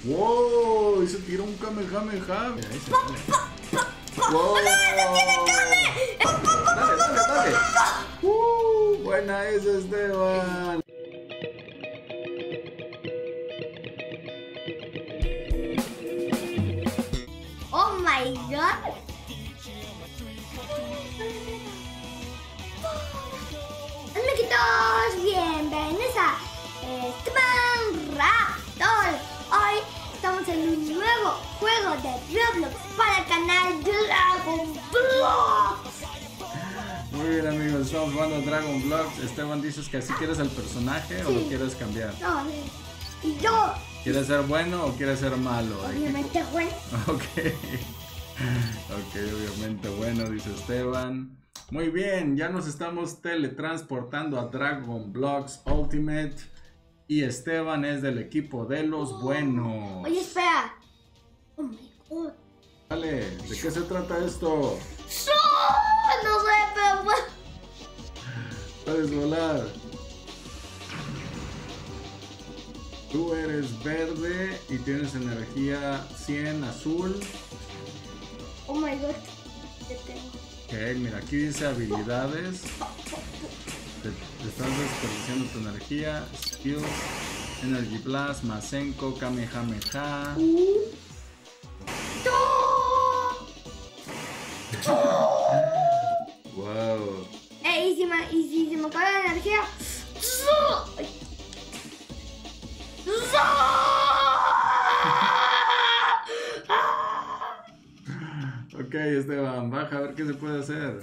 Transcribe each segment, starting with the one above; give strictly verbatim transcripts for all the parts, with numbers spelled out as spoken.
¡Wow! Y se tiró un Kamehameha. Mira, ahí se sale. ¡Wow! ¡No, no tiene Kame! Dale, dale, dale. ¡Uh! Buena esa, Esteban. Oh my god. Amiguitos, bienvenidos a Esteban Raptor. Hoy estamos en un nuevo juego de Roblox para el canal Dragon Blox. Muy bien, amigos, estamos jugando Dragon Blox. Esteban, ¿dices que así quieres el personaje sí. o lo quieres cambiar? No, y yo. ¿Quieres ser bueno o quieres ser malo? Obviamente bueno. Ok. Ok, obviamente bueno, dice Esteban. Muy bien, ya nos estamos teletransportando a Dragon Blox Ultimate. Y Esteban es del equipo de los oh. buenos. Oye, espera. Oh my god. Vale, ¿de qué se trata esto? ¡No! No sé, pero bueno. Puedes volar. Tú eres verde y tienes energía cien azul. Oh my god. ¿Qué tengo? Ok, mira, aquí dice habilidades. Te, te estás desperdiciando tu energía. Skills, Energy Blast, Masenko, Kamehameha. Uh. Wow. Eh, y si me, y si se me acaba la energía. Ok, Esteban, baja a ver qué se puede hacer.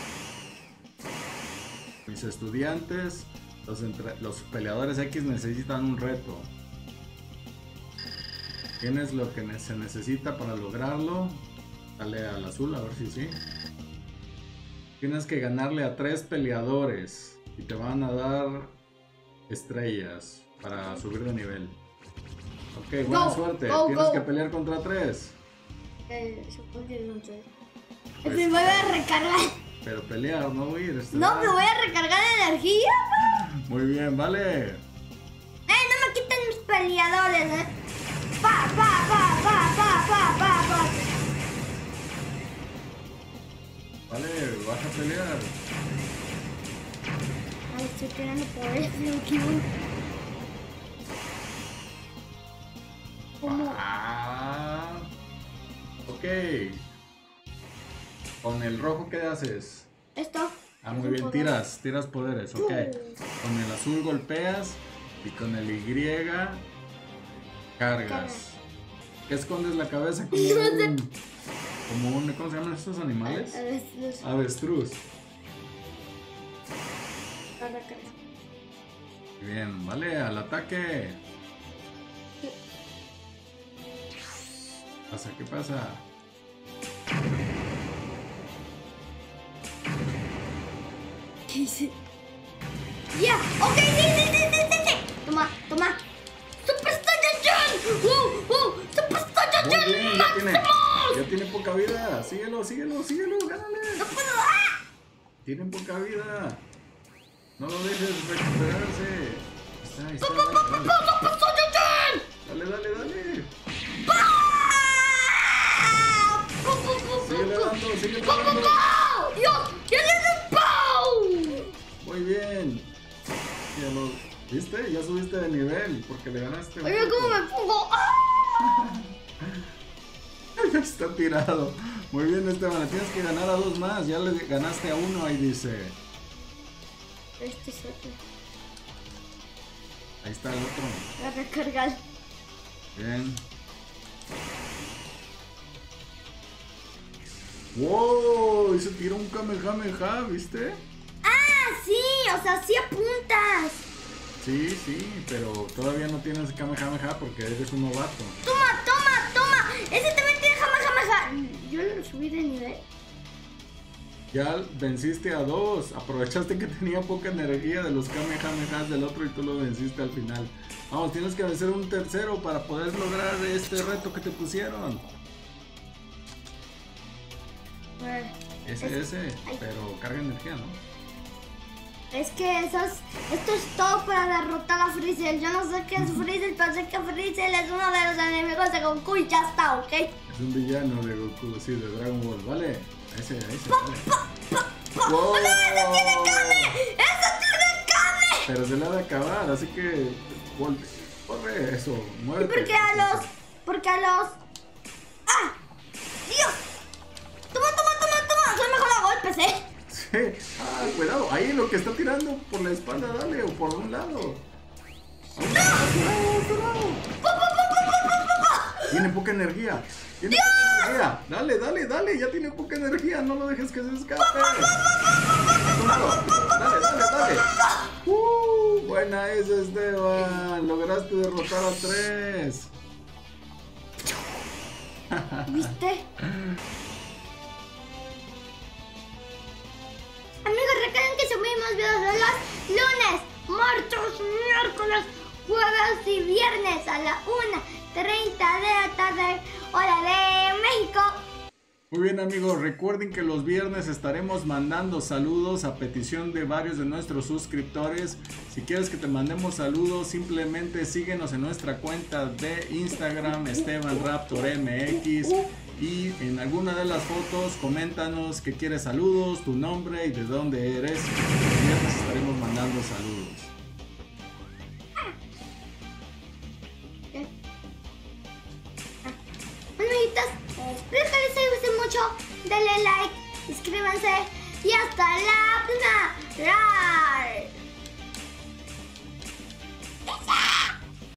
Mis estudiantes, los, entre, los peleadores X necesitan un reto. ¿Tienes lo que se necesita para lograrlo? Dale al azul, a ver si sí. Tienes que ganarle a tres peleadores y te van a dar estrellas para subir de nivel. Ok, buena go, suerte. Go, Tienes go. que pelear contra tres. Eh, supongo que no sé. Pues, me voy a recargar. Pero pelear, no huir. No, me voy a recargar energía. Muy bien, vale. Eh, no me quiten mis peleadores, eh. Pa, pa, pa, pa, pa, pa, pa, pa. Vale, vas a pelear. Ay, estoy tirando poderes de Ukibun. ¿Cómo? Ah, ok. Con el rojo, ¿qué haces? Esto. Ah, muy bien, tiras, tiras poderes, ok. Con el azul golpeas y con el Y cargas. ¿Qué escondes la cabeza como un... como un... ¿cómo se llaman estos animales? Avestruz. Avestruz. Bien, vale, al ataque. ¿Qué pasa? ¿Qué pasa? ¿Qué hice? ¡Ya! Yeah. ¡Ok! ¡Sí, sí, sí, sí, sí, sí! Toma, toma. ¡Super Saiyajin! ¡Uh, uh! ¡Super Saiyajin! Muy bien, ya tiene, ya tiene poca vida. Síguelo, síguelo, síguelo, gánale. ¡No puedo! ¡Ah! Tienen poca vida. No lo dejes recuperarse. Está, ahí está. ¡Super Saiyajin! Dale, dale, dale. ¡Ah! Síguele dando, síguele dando. ¡Dios! ¡Ya le di pau! Muy bien. Ya lo, ¿viste? Ya subiste de nivel porque le ganaste. Oye, ¿cómo me pongo? ¡Ah! Está tirado. Muy bien, Esteban. Le tienes que ganar a dos más. Ya le ganaste a uno, ahí dice. Este es otro. Ahí está el otro. Voy a recargar. Bien. ¡Wow! Y se tiró un Kamehameha, ¿viste? ¡Ah, sí! O sea, sí apuntas. Sí, sí, pero todavía no tienes Kamehameha porque eres un novato. ¡Toma, toma, toma! ¡Ese también tiene Kamehameha! Yo lo subí de nivel. Ya venciste a dos. Aprovechaste que tenía poca energía de los Kamehamehas del otro y tú lo venciste al final. Vamos, tienes que vencer un tercero para poder lograr este reto que te pusieron. Ese, ese, pero carga energía, ¿no? Es que eso es, esto es todo para derrotar a Freezer. Yo no sé qué es Freezer, pero sé que Freezer es uno de los enemigos de Goku y ya está, ¿ok? Es un villano de Goku, sí, de Dragon Ball, ¿vale? Ese, ese, Pa, vale. pa, pa, pa. Wow. ¡No, eso tiene Kame! ¡Eso tiene Kame! Pero se le ha de acabar, así que... vol- Corre, eso, ¿Y muévete. por qué a los...? Porque a los... ¡Ah! ¡Dios! ¡Toma, toma, toma, toma! Soy mejor a golpes, ¿eh? Sí. Ah, cuidado, ahí lo que está tirando por la espalda, dale, o por un lado. A un lado, a tu lado, a tu lado. Tiene poca energía. Tiene poca energía. Dale, dale, dale, ya tiene poca energía. No lo dejes que se escape. A tu lado. Dale, dale, dale. Uh, buena esa, Esteban. Lograste derrotar a tres. ¿Viste? Amigos, recuerden que subimos videos de los lunes, martes, miércoles, jueves y viernes a la una treinta de la tarde, hora de México. Muy bien, amigos, recuerden que los viernes estaremos mandando saludos a petición de varios de nuestros suscriptores. Si quieres que te mandemos saludos, simplemente síguenos en nuestra cuenta de Instagram, Esteban Raptor M X, y en alguna de las fotos coméntanos que quieres saludos, tu nombre y de dónde eres. El viernes estaremos mandando saludos. Amiguitos, espero que les haya gustado mucho. Denle like, suscríbanse y hasta la próxima. ¡Rar!